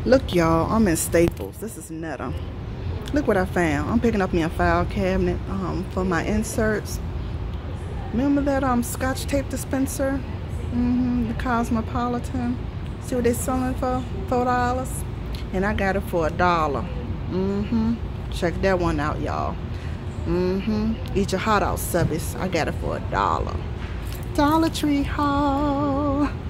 Look, y'all, I'm in Staples. This is Netta. Look what I found. I'm picking up me a file cabinet for my inserts. Remember that scotch tape dispenser? The Cosmopolitan. See what they're selling for? $4. And I got it for $1. Check that one out, y'all. Eat your hot out subbies. I got it for $1. Dollar Tree haul.